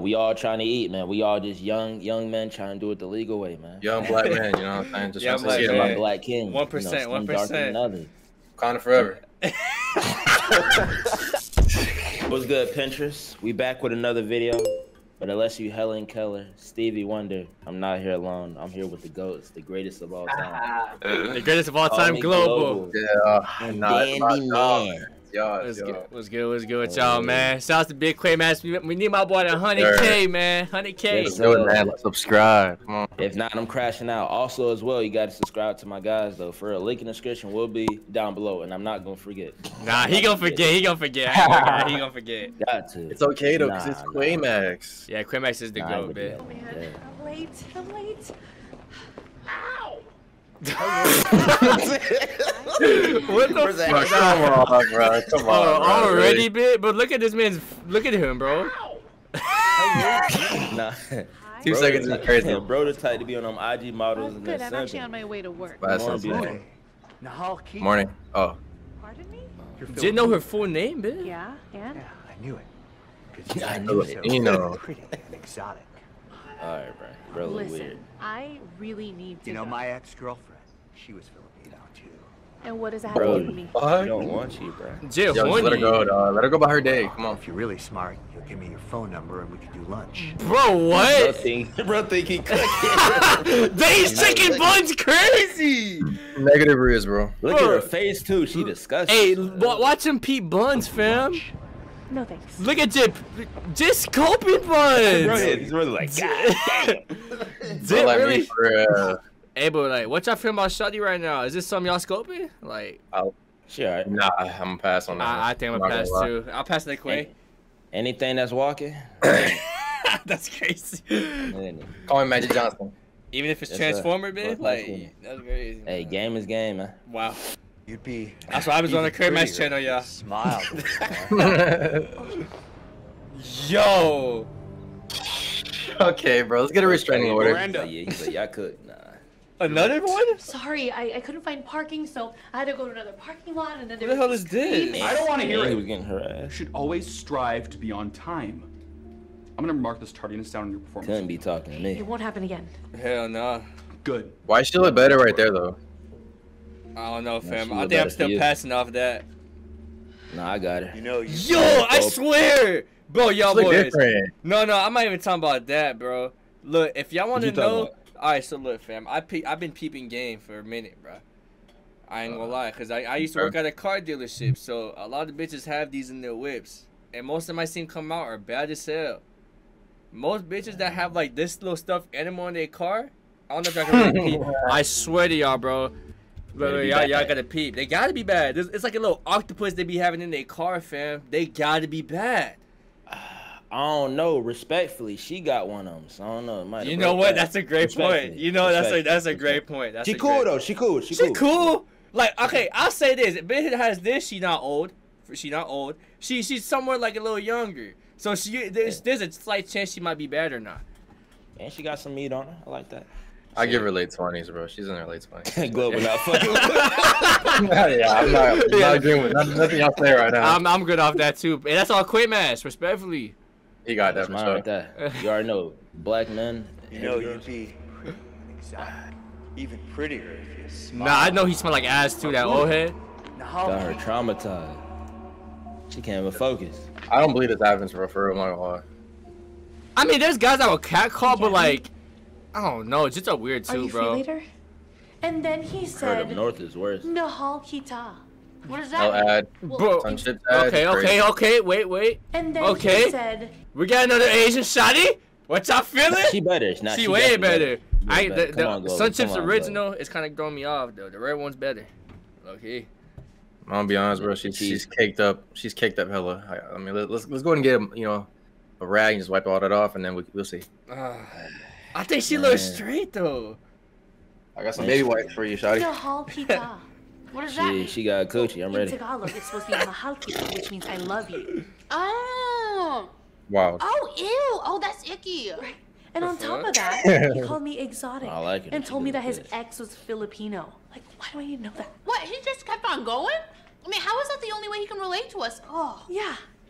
We all trying to eat, man. We all just young men trying to do it the legal way, man. Young black man, you know what I'm saying? Just Young trying to black see man. it. Black king. 1%, 1%. Wakanda forever. What's good, Pinterest? We back with another video. But unless you Helen Keller, Stevie Wonder, I'm not here alone. I'm here with the GOATs, the greatest of all time. The greatest of all time, Global. Yeah, Dandy man. What's good with y'all, man? Shout out to Big Quay, man. We need my boy to 100K, man. 100K. Yes, Do it, man. Subscribe. Come on. If not, I'm crashing out. Also, as well, you got to subscribe to my guys, though. For a link in the description will be down below, and I'm not going to forget. Nah, he gonna forget. He gonna forget. He gonna forget. Got to. It's okay, though, because it's Quaymax. Yeah, Quaymax is the GOAT, man. Oh, man. I'm late. Ow! What the fuck? Come on, bro. Come on. Already, bit? But look at this man's. Look at him, bro. Nah. 2 seconds is crazy. Bro, the type to be on them IG models. Good. I'm actually on my way to work. Morning. Morning. Oh. Pardon me? Didn't know her full name, bit? Yeah, and? Yeah, I knew it. I knew it. You know. Pretty and exotic. All right, bro. Bro, look Listen, weird. I really need to You know, go. my ex-girlfriend, she was Filipino too. And what does that have Bro, to do with me? I don't want you, bro. Jill, Yo, just let her go, dog. Let her go by her day. Come on. If you're really smart, you'll give me your phone number and we can do lunch. Bro, Bro what? think he cooking. These chicken buns crazy. Negative Riz, bro. Look at her face, too. She disgusting. Hey, watch him peep buns, fam. No thanks. Look at just coping buns. Bro, he's really like, God damn. Dip Like really? me for, Hey, but like, what y'all feeling about Shuddy right now? Is this something y'all scoping? Like, She all right. nah, I'm gonna pass on that. I think I'm gonna pass too. I'll pass that Quay. Anything that's walking, That's crazy. Call me Magic Johnson. Even if it's Yes, Transformer, sir. man, Well, like, that's crazy. hey, game is game, man. Wow. You'd be. That's why I was on the even Quaymax prettier channel, if you y'all. Smiled. Yo. Okay, bro. Let's get a restraining order. Yeah, he's like, y'all could. Nah. Another one? Sorry, I couldn't find parking, so I had to go to another parking lot, and then What the hell is this? I don't want to hear He it. was getting her You ass. should always strive to be on time. I'm gonna mark this tardiness down on your performance. Couldn't be talking to me. It won't happen again. Hell no. Good. Why she look better right there, though? I don't know, fam. she I look think I'm better still for you. passing off that. Nah, I got her. You know, you. Yo, I swear. Bro, y'all She look boys. different. No, I'm not even talking about that, bro. Look, if y'all want to What you talking know. about? Alright, so look, fam. I've been peeping game for a minute, bro. I ain't gonna lie, because I used to work at a car dealership, so a lot of bitches have these in their whips. And most of my seen come out are bad as hell. Most bitches that have like this little stuffed animal in their car, I don't know if y'all can really peep. I swear to y'all, bro. Better be Y'all bad. gotta peep. They gotta be bad. It's like a little octopus they be having in their car, fam. They gotta be bad. I don't know. Respectfully, she got one of them, so I don't know. It might have You know broke what? that. That's a great point. Respectfully. You know, that's a Respectfully. great point. That's She a cool great- though. She cool. She cool. Like, okay, I'll say this. If bitch has this, she not old. She not old. She's somewhere like a little younger. So there's a slight chance she might be bad or not. And she got some meat on her. I like that. I give her late 20s, bro. She's in her late 20s. Global not fucking with Yeah, I'm not agreeing with nothing y'all say right now. I'm good off that too. And that's all Quaymax, respectfully. He got that for mine sure. like that. You already know. Black men. You know, you'd be pretty and exotic. Even prettier if you smiled. Nah, I know he smell like ass too, that old head. Got her traumatized. She can't even focus. I don't believe this happens, bro. For real, I'm not gonna lie. I mean, there's guys that will catcall, but like, I don't know. It's just a weird Are too, you free bro. later? And then he Heard said, up north is worse. Nahal Kita. What does that No mean? ad. Bro, Some shit ad. okay, wait. And then Okay. he said, We got another Asian shotty? What y'all feeling? She better. Nah, She she way definitely better. The Come on, Global. Sun Chips Come on, original Global. is kind of throwing me off though. The red one's better. Okay. I'm gonna be honest, bro. She's caked up. She's caked up hella. I mean, let's go ahead and get a rag and just wipe all that off, and then we'll see. I think she looks straight though. I got some baby wipes for you, shawty. Nahal Kita. What does that mean? She got coochie. I'm In ready. Tagalog, it's supposed to be Mahal Kita, which means I love you. Oh. Wow. Oh, ew. Oh, that's icky. Right. And on top of that, he called me exotic I like it and if told you me do that his this. ex was Filipino. Like, why do I need to know that? What? He just kept on going? I mean, how is that the only way he can relate to us? Oh. Yeah.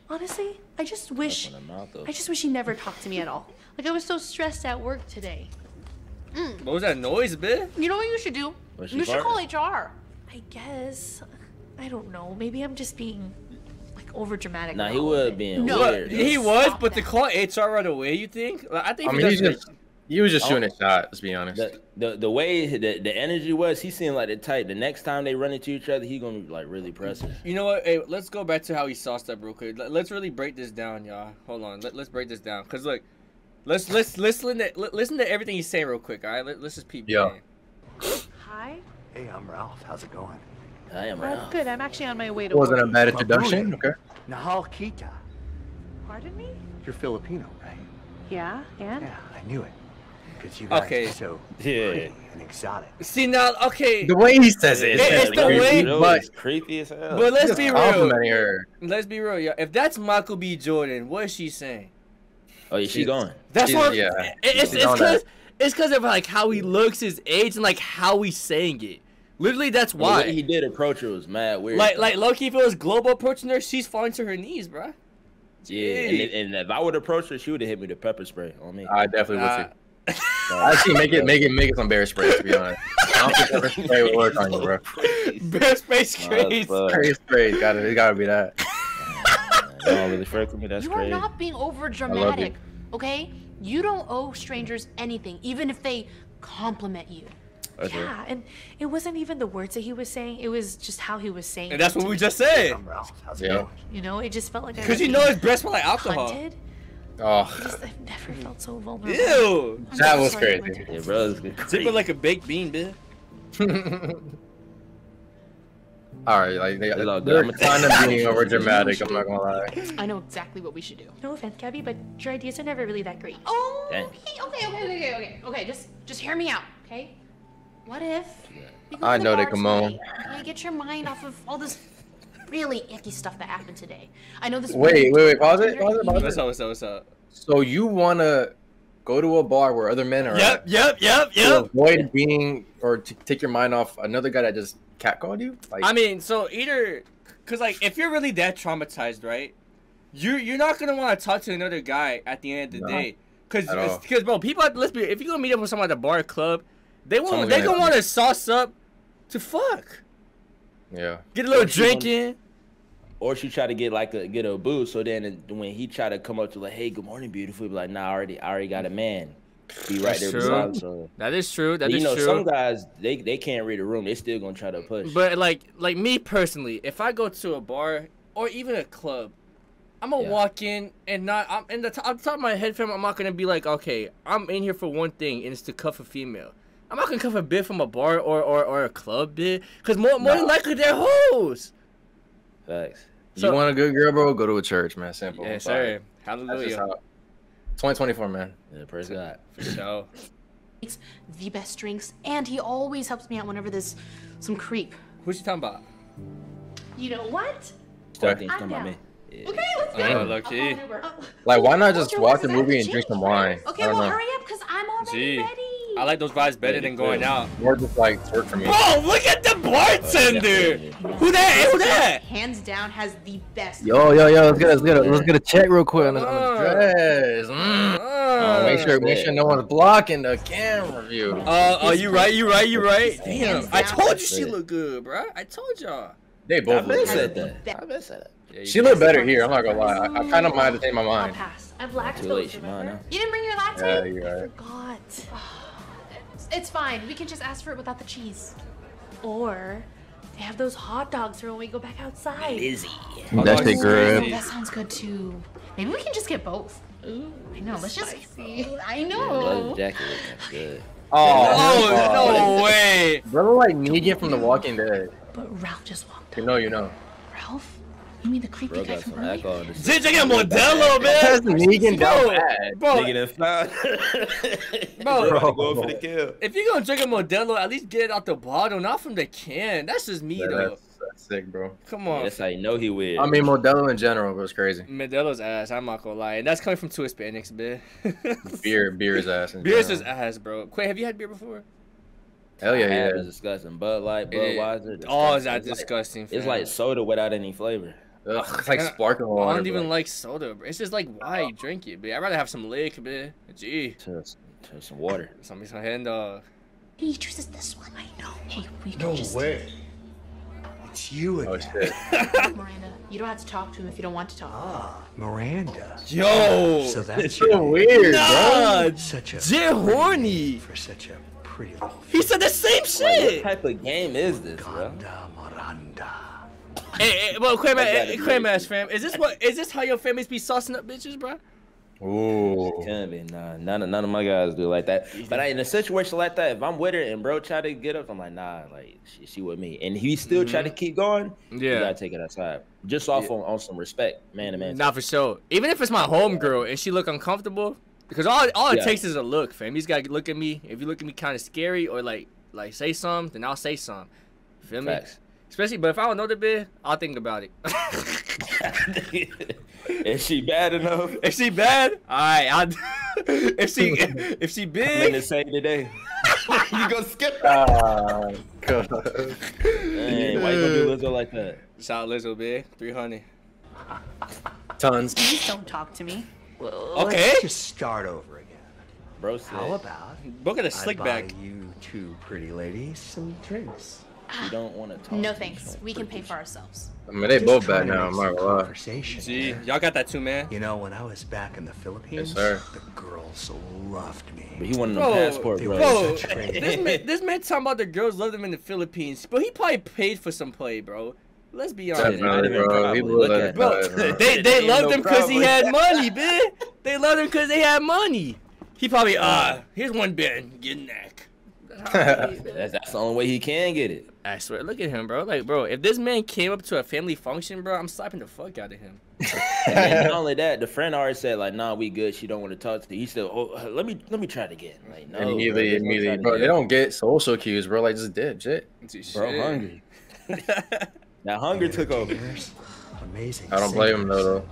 Honestly, I just wish he never talked to me at all. Like I was so stressed at work today. What was that noise, bitch? You know what you should do? Was she You should farting? call HR. I guess. I don't know. Maybe I'm just being like over dramatic. Nah, about he all was of it. being No, weird. He was, stop but to that. call HR right away, you think? Like, I think I he mean, does he was just shooting a shot. Let's be honest. The way the energy was, he seemed like the type. The next time they run into each other, he gonna like really press her. You know what? Hey, let's go back to how he sauced up real quick. Let's really break this down, y'all. Hold on. Let's break this down. Cause look, let's listen to everything he's saying real quick. All right. Let's just peep. Yeah. Hi. Hey, I'm Ralph. How's it going? I am I'm Ralph. good. I'm actually on my way to Wasn't a work. bad introduction. Okay. Nahal Kita. Pardon me? You're Filipino, right? Yeah. And? Yeah, I knew it. Because you guys Okay. are so Yeah. pretty and exotic. See now, okay. The way he says it, It's the way- But creepy as hell. But let's be real. complimenting her. Let's be real, yeah. If that's Michael B. Jordan, what is she saying? Oh, yeah, she going. That's She's- what. yeah. It's She's on that. because of like how he looks, his age, and like how he's saying it. Literally, that's The way he why. did approach her was mad weird. Like low-key, if it was Global approaching her, she's falling to her knees, bruh. yeah. And if I would approach her, she would have hit me with pepper spray on me. I definitely would too. Uh, Actually, make it some bear spray. To be honest, I don't think pepper spray would work on you, bro. Bear space Nah, crazy. that's fucked. Bear spray, it gotta be that. Don't really frick with me. That's You crazy. are not being over love dramatic, okay? You don't owe strangers anything, even if they compliment you. That's right. Yeah, and it wasn't even the words that he was saying. It was just how he was saying. And that's it what to we me. just said. I'm Ralph. How's it Yeah. going? You know, it just felt like I Because was you know being his breath smell like alcohol. hunted. Oh, I've never felt so vulnerable. Ew. I'm that so was sorry I crazy. went Yeah, through bro. this. It's good. Zipper like a baked bean, bitch. all right, like It's all good. they're I'ma kind of being over dramatic. I'm not gonna lie. I know exactly what we should do. No offense, Gabby, but your ideas are never really that great. Oh, Dang. okay. Just hear me out, okay? What if we go I to the know they bar come on. tonight, okay? Get your mind off of all this really icky stuff that happened today. I know this. Wait, pause it. What's up? So you wanna go to a bar where other men are at Yep. to avoid being or to take your mind off another guy that just catcalled you? Like, I mean, so either, cause like if you're really that traumatized, right? You're not gonna want to talk to another guy at the end of the No, day, cause at all. bro, people let's be if you're gonna meet up with someone at the bar or club, they Someone's gonna gonna- want to sauce up to fuck, yeah. get a little Or she drink gonna- in. Or she try to get a boo. So then when he try to come up to like, hey, good morning, beautiful, be like, nah, I already got a man. Be right That's there true. beside him. So That is true. That you is know, true. some guys they can't read a room. They still gonna try to push. But like me personally, if I go to a bar or even a club, I'm gonna Yeah. walk in and not. I'm in the on top of my head, fam. I'm not gonna be like, okay, I'm in here for one thing, and it's to cuff a female. I'm not gonna cuff a bit from a bar or a club, bit, cause more than likely they're hoes. Facts. So- You want a good girl, bro? Go to a church, man. Simple. Yes, Sorry. sir. That's just Hallelujah. how. 2024, man. Yeah, praise God. For sure. Makes the best drinks, and he always helps me out whenever there's some creep. Who's you talking about? You know what? Still think I'm talking about down. me. Yeah. Okay, let's go. Oh, I'll low call key. an Uber. Like, why not What's just your watch a list? movie and drink some wine? Okay, I don't well, know. hurry up, because I'm already Gee, ready. I like those vibes better than going out. Or just like twerk for me. Bro, look at the bartender. Who that? Who that? Hands down has the best. Yo, let's get a check real quick on the dress. Make sure no one's blocking the camera view. Oh, you right. Damn, Hands I down. told you she looked good, bro. I told y'all. They I both been look said good. that. I been said that. Yeah, She looked better here. I'm not gonna lie. I kind of might have to change my I'll mind. pass. I've Too late, lactose, she remember? mine You didn't bring your latte? Yeah, you're right. God. It's fine. We can just ask for it without the cheese. Or they have those hot dogs for when we go back outside. Busy. That shit Oh, good. that sounds good too. Maybe we can just get both. Ooh, I know. Let's just. I Blood know. jacket looks good. Oh, no way. Brother, like Negan from The Walking Dead. But Ralph just walked You up. know. Ralph? You mean the creepy Bro guy got from some earlier? alcohol in his Did you get Modelo, That's man? Negan down Bro, bad. bro, Nigga done found. Bro. Going for the kill. if you're gonna drink a Modelo, at least get it out the bottle, not from the can. That's just me, Yeah, though. that's sick, bro. Come Yeah, on. that's how you know he weird. I mean, Modelo in general was crazy. Modelo's ass, I'm not gonna lie. And that's coming from two Hispanics, man. Beer's ass. in Beer's general. just ass, bro. Quay, have you had beer before? Hell yeah, It's yeah. disgusting. Bud Light, Yeah. Budweiser. Oh, is that It's like- disgusting, It's fam. like soda without any flavor. Ugh, it's like sparkling water. I don't even like soda, bro. It's just like, why drink it, bitch? I'd rather have some liquor, bitch. Gee. Some water. Some hand dog. He chooses this one. I know. Hey, we can No just... way. It's you again. Oh shit. Miranda, you don't have to talk to him if you don't want to talk. Ah, Miranda. Yo! So that's It's so weird, Nah! bro. such a Jay horny! for such a pretty little He said the same What shit! type of game is this, bro? Miranda, Miranda. Hey, well, gotta be Quamash fam, is this how your families be saucing up bitches, bro? Ooh. Can't be. Nah, none of my guys do like that. But in a situation like that, if I'm with her and bro try to get up, I'm like, nah, like she with me, and he still try to keep going. You Yeah. gotta take it outside, just off on some respect, man to man. Not for sure. Even if it's my homegirl and she look uncomfortable, because all it Yeah. takes is a look, fam. You just gotta look at me. If you look at me kind of scary or like say something, then I'll say something. Feel me? Facts. Especially, but if I don't know the bitch, I'll think about it. Is she bad enough? If she bad, all right. If she I'm in the big, same today. You gonna skip that? God. Hey, why you gonna do Lizzo like that? shout out Lizzo, big 300. Tons. Please don't talk to me. Well, Okay. let's just start over again. Bro said How about Look at the I slick buy back. you two pretty ladies some drinks? you don't want to talk. No to me, thanks. don't We can pay freak for ourselves. I mean, they Just both trying bad to now. make I'm not some gonna lie. conversation Gee, here. y'all got that too, man. You know, when I was back in the Philippines, sir. the girls loved me. But he wanted a Bro, passport, they bro. were Bro, such great- this man talking about the girls love him in the Philippines, but he probably paid for some play, bro. Let's be honest. Not Definitely, even bro. probably. He blew Look that at Bro, aside, bro. they Ain't loved no him because he problem. had money, bitch. They loved him because they had money. He probably, here's one Ben, get neck. That's the only way he can get it. I swear, look at him, bro. Like, bro, if this man came up to a family function, bro, I'm slapping the fuck out of him. And then not only that, the friend already said like, "Nah, we good. She don't want to talk to you." He said, "Oh, let me try it again." Like, no, Immediately, bro, bro. They don't get social cues, bro. Like, just dip, shit. Bro, I'm hungry. That hunger took over. Years, amazing. I don't blame him, though.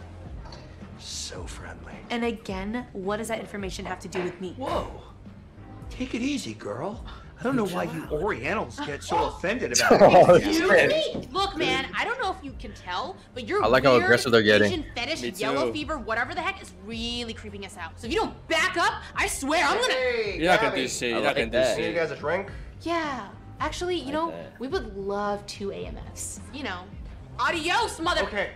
So friendly. And again, what does that information have to do with me? Whoa. Take it easy, girl. I don't know why you Orientals get so offended about Oh, it. shit. Look, man, I don't know if you can tell, but your I like how weird aggressive they're getting. Asian fetish, Me yellow too. fever, whatever the heck, is really creeping us out. So if you don't back up, I swear I'm gonna. Hey, You're not gonna do Gabby, shit. I You're not like gonna do that. Need you shit. guys a drink? Yeah, actually, you know, that. we would love 2 AMFs. You know, adios, mother. Okay.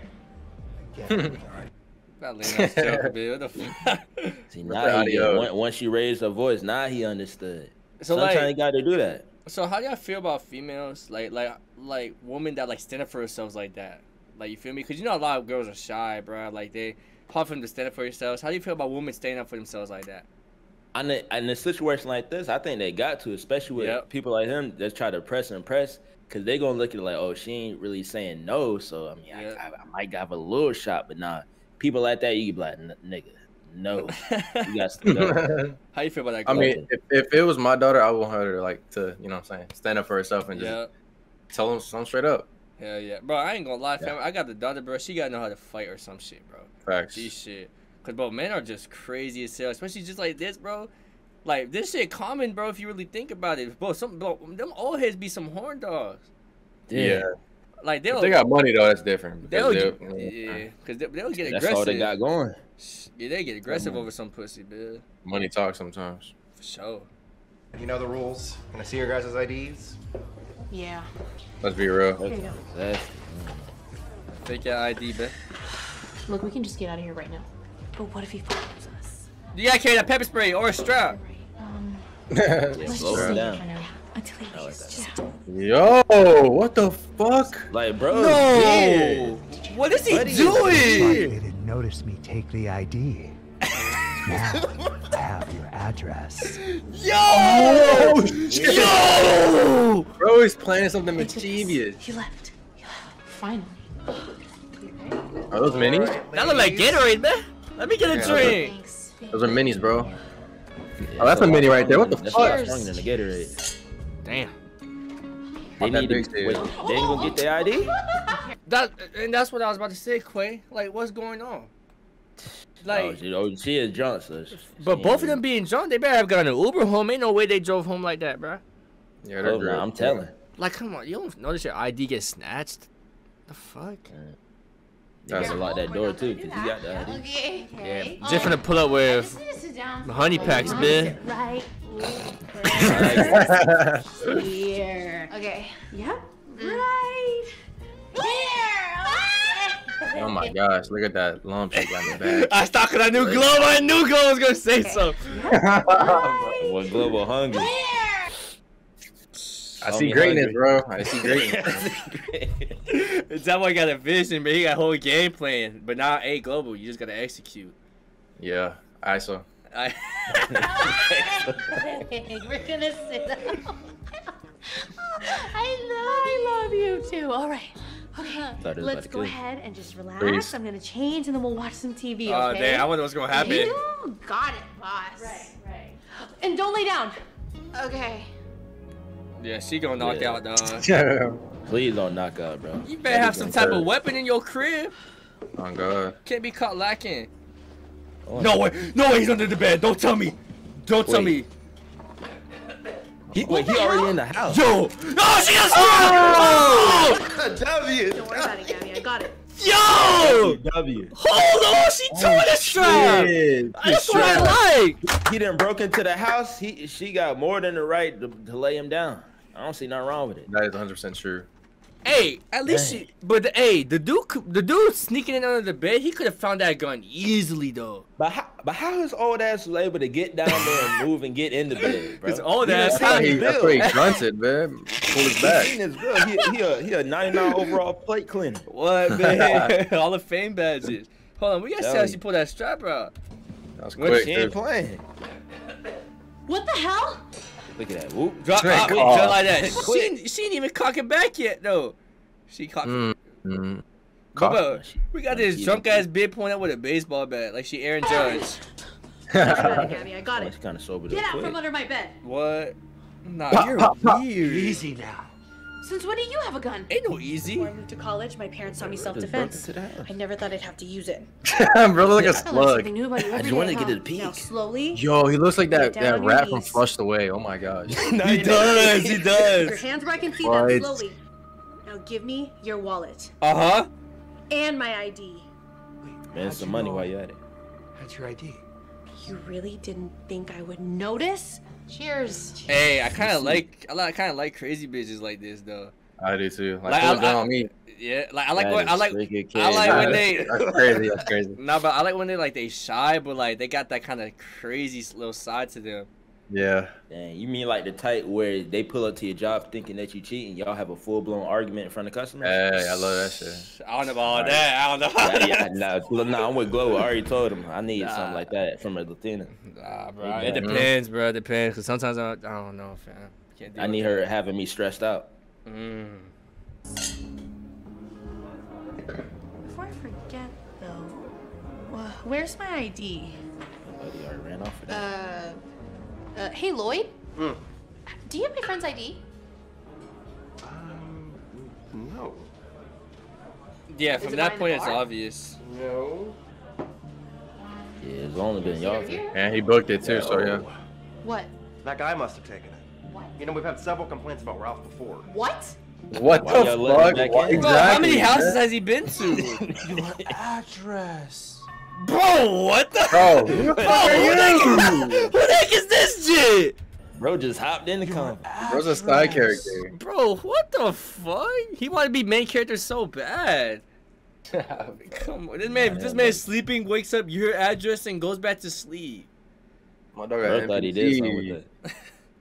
Again. That lame ass joke, bitch. What the fuck? See, With now the he get, audio. once she raised her voice, now he understood. So, Sometimes like- you got to do that. So how do y'all feel about females, like women that like stand up for themselves like that? Like, you feel me? Cause you know a lot of girls are shy, bro. Like they hard for them to stand up for themselves. How do you feel about women standing up for themselves like that? In a situation like this, I think they got to, especially with Yep. people like him that try to press and impress, because they going to look at it like, oh, she ain't really saying no, so, I mean, Yep. I might have a little shot, but nah. People like that, you be like, nigga, no. You got to How you feel about that? I Girl? mean, if it was my daughter, I want her to, like, to, you know what I'm saying, stand up for herself and just yeah, tell them something straight up. hell yeah, bro. I ain't gonna lie, fam. I got the daughter, bro. She gotta know how to fight or some shit, bro. Facts. G shit. Cause bro, men are just crazy as hell, especially just like this, bro. Like this shit common, bro. If you really think about it, bro. Them old heads be some horn dogs. Yeah. Like If they'll they got money, though, that's different. they'll because get, yeah, cause they'll get That's aggressive. all they got going. Yeah, they get aggressive over some pussy, bitch. Money talks sometimes. For sure. You know the rules. Can I see your guys' IDs? Yeah. Let's be real. That's, Take your ID, bitch. Look, we can just get out of here right now. But what if he follows us? You gotta carry that pepper spray or a strap. yeah, Let's slow just him stay down. here for now. Until he leaves. Yo, what the fuck? Like, bro, No! What is he They doing? didn't notice me take the ID. Now, I have your address. Yo! Yo! Bro, he's planning something He took us. mischievous. He left. Finally. Are those minis? That look like Gatorade, man. Let me get a drink. Thanks. Those are minis, bro. Oh, that's a mini right there. What the That's fuck? a lot stronger than the Gatorade. Damn. They that need big to, shit. wait, they ain't gonna get their ID? That's what I was about to say, Quay. Like, what's going on? Like, She is drunk, so but both of them being drunk, they better have gotten an Uber home. Ain't no way they drove home like that, bro. Yeah, they're I'm telling. Like, come on, you don't notice your ID gets snatched? The fuck? Gotta lock that door too, cause he got the ID. Okay. Yeah, just finna pull up with Sit down. honey packs, man. Right. Here. Okay. Yep. Right. Here. Oh my gosh, look at that lump she got in the back. I stopped because I knew Globo. I knew Globo was gonna say so. What Global hungry? I see greatness, bro. I see greatness. It's that boy got a vision, but he got a whole game plan. But now, hey, Global, you just gotta execute. Yeah, ISO. We're gonna sit down. I love you too. All right. Okay. Let's go ahead and just relax. Please. I'm gonna change and then we'll watch some TV. Oh, Okay? damn, I wonder what's gonna happen. You got it, boss. Right. And don't lay down. Okay. Yeah, she gonna knock out, dog. Please don't knock out, bro. You better have some type of weapon in your crib. Oh god. Can't be caught lacking. Oh, No way, he's under the bed. Don't tell me. Don't tell me. He already in the house. Yo! Oh, she got stabbed! W. Don't worry about it, Gabby. I got it. Yo! W. Hold on, she tore the strap. That's what I like. He done broke into the house. She got more than the right to lay him down. I don't see nothing wrong with it. That is 100% true. Hey, at least she. But hey, the dude sneaking in under the bed, he could have found that gun easily though. But how his old ass was able to get down there and move and get in the bed, bro? His old You done ass. seen That's his what build. he grunted, man. Pull his You back. seen his build. He a 99 overall plate cleaner. What, man? All the fame badges. Hold on, we gotta see how she pull that strap out. That was What, quick, she ain't dude. playing. What the hell? Look at that. Whoop. Drop Drink. out, Oh. just like that. Quick. She ain't even cocking back yet though. She cocked. Mm-hmm. Bro, we got this drunk ass bitch pointing out with a baseball bat like she Aaron Judge. Don't worry about it, Gabby. I got It's it. kind of sober. Get out quick. from under my bed. What? Nah, you're weird. Easy now. Since when do you have a gun? Ain't no easy. Before I moved to college, my parents taught me Just broke self-defense. into the house. I never thought I'd have to use it. Bro, look like a I learned slug. something new about you every just wanted day, to get huh? a peek. Now slowly. Yo, he looks like that, Get down on your rat from knees. Flushed Away. Oh my gosh. He does. He Put your does. hands where I can see What? them slowly. Now give me your wallet Uh huh. and my ID. Man, some money while you at it. That's your ID. You really didn't think I would notice? Cheers. Hey, I kind of like crazy bitches like this though. I do too. Like, Like, pull it down I- on me. Yeah, like I like That when is I like wicked I like kid. when they. That's crazy. That's crazy. Nah, but I like when they like they shy, but like they got that kind of crazy little side to them. Yeah. Dang, you mean like the type where they pull up to your job thinking that you cheating, y'all have a full blown argument in front of customers? Hey, I love that shit. I don't know about all that. I don't know. Nah, I'm with Glow. I already told him I need something like that from a Latina. Nah, bro. Yeah. It depends, bro. It depends. Cause sometimes I don't know, fam. Can't deal I need with her having me stressed out. that. Mm. Before I forget, though, where's my ID? Buddy already ran off for that. Hey Lloyd. Do you have my friend's ID? No. Yeah, Is from it that behind the point, it's bar? obvious. No. Yeah, it's only been y'all three. And he booked it too, so yeah. What? That guy must have taken it. What? You know, we've had several complaints about Ralph before. What? What Why the y'all letting fuck? him back What in? Bro, how many exactly, houses man? has he been to? Your address. Bro, what the? Bro, who the Bro, fuck are who the heck is this shit? Bro just hopped in the car. Bro's a side character. Bro, what the fuck? He want to be main character so bad. Come on, this man's sleeping, wakes up, your address, and goes back to sleep. My dog Bro got thought he did something NPC. with that.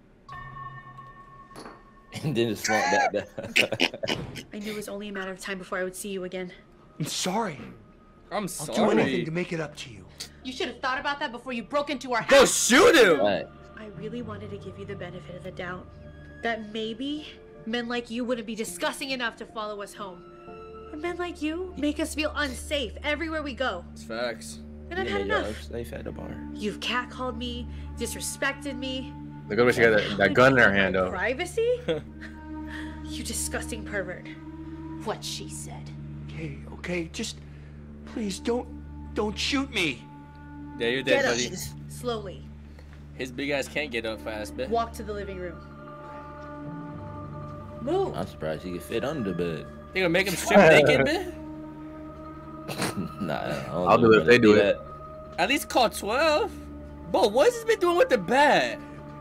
And then just slumped that. I knew it was only a matter of time before I would see you again. I'm sorry. I'm I'll do anything sorry. to make it up to you. You should have thought about that before you broke into our Go house. shoot him! Right. I really wanted to give you the benefit of the doubt. That maybe men like you wouldn't be disgusting enough to follow us home. But men like you make us feel unsafe everywhere we go. It's facts. And I've Yeah, had y'all enough. safe at the bar. You've catcalled me, disrespected me. Look at what she got that gun in her hand though. Privacy? You disgusting pervert. What she said. Okay, okay, just please don't shoot me. Yeah, you're dead, Get up. buddy. Slowly. His big ass can't get up fast, man. Walk to the living room. Move. I'm surprised he could fit under the bed. They gonna make him strip naked, man? Nah, I'll do it if they do it. At least call 12. Bro, what's this been doing with the bat?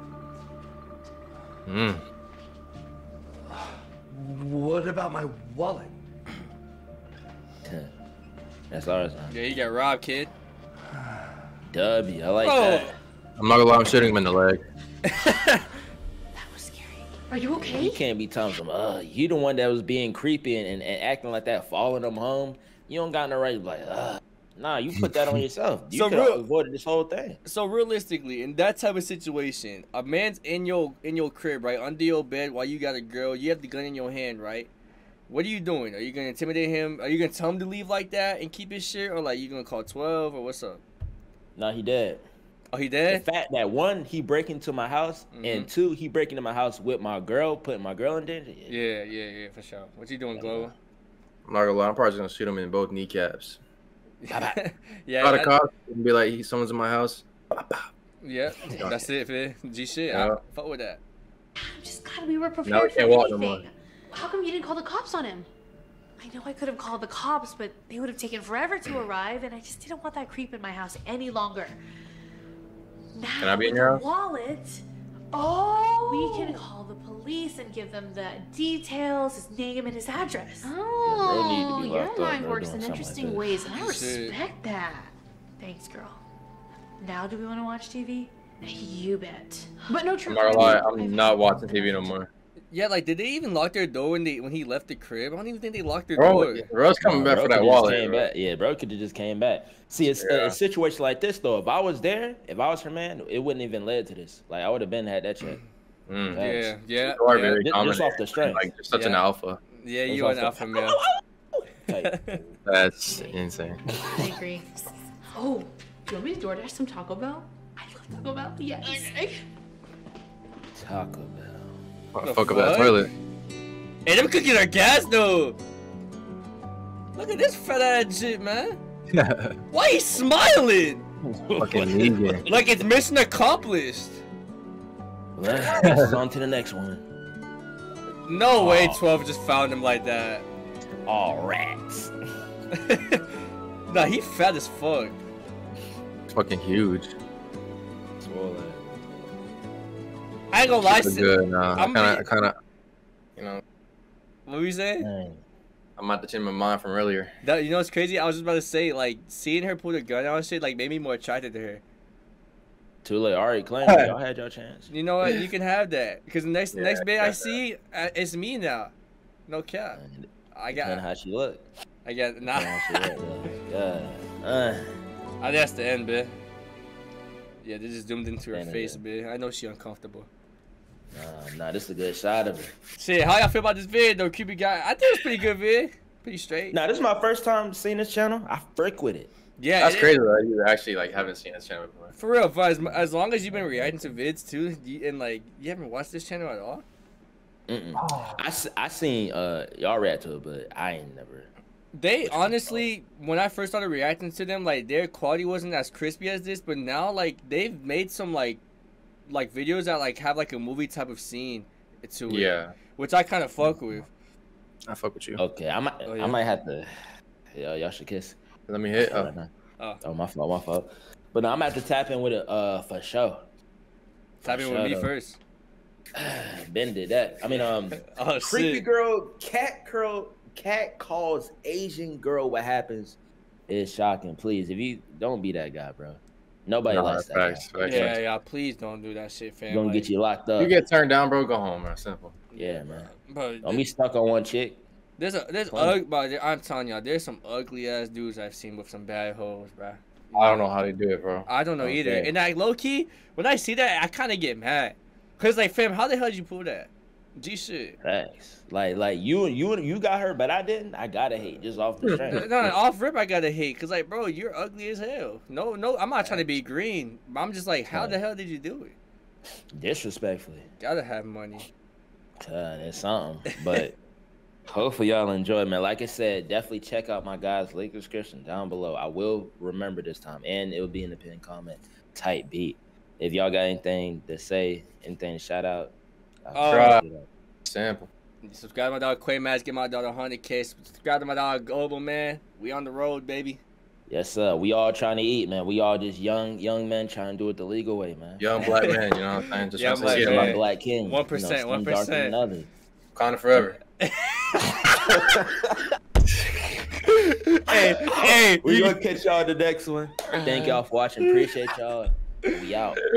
What about my wallet? That's ours. Huh? Yeah, you got robbed, kid. W, I like that. I'm not gonna lie, I'm shooting him in the leg. That was scary. Are you okay? You can't be telling them, you the one that was being creepy and acting like that, following them home. You don't got no right to be like, nah, you put that on yourself. You could have avoided this whole thing. So realistically, in that type of situation, a man's in your crib, right, under your bed while you got a girl, you have the gun in your hand, right? What are you doing? Are you gonna intimidate him? Are you gonna tell him to leave like that and keep his shit, or like you gonna call 12 or what's up? Nah, he dead. Oh, he dead? The fact that one, he break into my house, and two, he break into my house with my girl, putting my girl in danger. Yeah, for sure. What you doing, Glover? I'm not gonna lie, I'm probably just gonna shoot him in both kneecaps. Yeah. Got a cop and be like, someone's in my house. Yeah, that's it, man. G shit. Yeah. Fuck with that. I'm just glad we were prepared Now we for can't walk no anything. more. How come you didn't call the cops on him? I know I could have called the cops, but they would have taken forever to arrive, and I just didn't want that creep in my house any longer. Now, Can I be in with your the house? wallet, we can call the police and give them the details, his name, and his address. bro need to be Your locked up, mind bro, works doing in something interesting like that. ways, and I Shit. respect that. Thanks, girl. Now, do we want to watch TV? You bet. But no I'm true. not gonna lie, I'm not watching TV no more. Yeah, like did they even lock their door when he left the crib? I don't even think they locked their Bro, door. bro's coming back Bro for that coulda just wallet. came Bro. back. Yeah, bro could have just came back. See, it's a situation like this though. If I was there, if I was her man, it wouldn't even led to this. Like I would have been had that check. Yeah. You are very Just dominant. off the strength. Like just such an Yeah. alpha. Yeah, It's you are an also- alpha male. Type. That's insane. I agree. Oh, do you want me to DoorDash some Taco Bell? I love Taco Bell. Yes. Taco Bell. What The the fuck up that fuck? toilet? Hey, them cookies are gas though. Look at this fat ass shit, man. Why he smiling? Fucking vegan. Like it's mission accomplished. Let's on to the next one. No way 12 just found him like that. All rats. Nah, he fat as fuck. It's fucking huge. Swollen. I ain't gonna lie. It's good. Nah, I I'm kind of, you know, What were you saying? Dang. I'm at the change my mind from earlier. That, you know what's crazy? I was just about to say, like, seeing her pull the gun out and shit, like, made me more attracted to her. Too late. Already claimed it. Y'all had your chance. You know what? You can have that. Because the next Yeah, bit I yeah. see, it's me now. No cap. I Depending got, how she look. nah. Depending how she look, though. Yeah. I think that's the end, bit. Yeah, they just zoomed into her End of face, it. bit. I know she uncomfortable. Nah, this is a good shot of it. Shit, how y'all feel about this vid, though? Creepy guy. I think it's pretty good vid. Pretty straight. Nah, this is my first time seeing this channel. I frick with it. Yeah, That's it- crazy that you actually like haven't seen this channel before. For real, but as long as you've been reacting to vids too, and like you haven't watched this channel at all. I seen y'all react to it, but I ain't never. They honestly, when I first started reacting to them, like their quality wasn't as crispy as this, but now like they've made some like videos that like have like a movie type of scene to it. Yeah, Which I kind of fuck with. I fuck with you. Okay, I might. Oh, yeah. I might have to. Y'all should kiss. Let me hit. Oh, my fault. But no, I'm gonna have to tap in with it. For sure. Tap in with me first. Ben did that. I mean, Oh creepy shit. girl, cat calls Asian girl. What happens is shocking. Please, if you don't be that guy, bro. Nobody likes that guy. Yeah, please don't do that shit, fam. Gonna Like, get you locked up. You get turned down, bro. Go home, man. Simple. Yeah, man. But Don't be stuck on one chick. I'm telling y'all, there's some ugly ass dudes I've seen with some bad hoes, bro. I don't know how they do it, bro. I don't know either. Okay. And like low key, when I see that, I kind of get mad. Cause like, fam, how the hell did you pull that? G shit. Thanks. Like you got her, but I didn't. I gotta hate just off the strength. No, off rip, I gotta hate. Cause like, bro, you're ugly as hell. No, I'm not trying to be green. But I'm just like, how the hell did you do it? Disrespectfully. Gotta have money. It's something. But hopefully y'all enjoy, man. Like I said, definitely check out my guys' link description down below. I will remember this time, and it will be in the pinned comment. Tight beat. If y'all got anything to say, anything to shout out, Simple. Subscribe to my dog Quaymax, get my dog 100K. Subscribe to my dog Global, man. We on the road, baby. Yes, sir. We all trying to eat, man. We all just young men trying to do it the legal way, man. Young black man, you know what I'm saying? Just Young trying to see black it. man. My black king. 1%, some darker than 1%. others. Wakanda forever. Hey, We gonna catch y'all the next one. Thank y'all for watching. Appreciate y'all. We out.